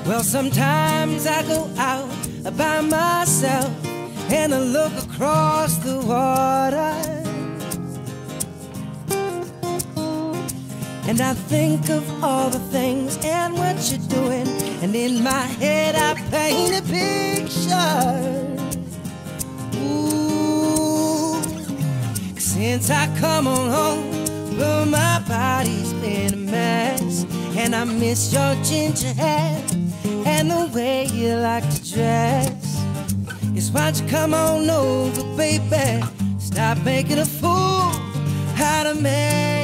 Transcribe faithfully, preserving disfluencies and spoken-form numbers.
Well, sometimes I go out by myself and I look across the water, and I think of all the things and what you're doing, and in my head I paint a picture. Ooh, since I come on home, well, my body's been a mess, and I miss your ginger hair and the way you like to dress. Yes, why'd you come on over, baby? Stop making a fool out of me.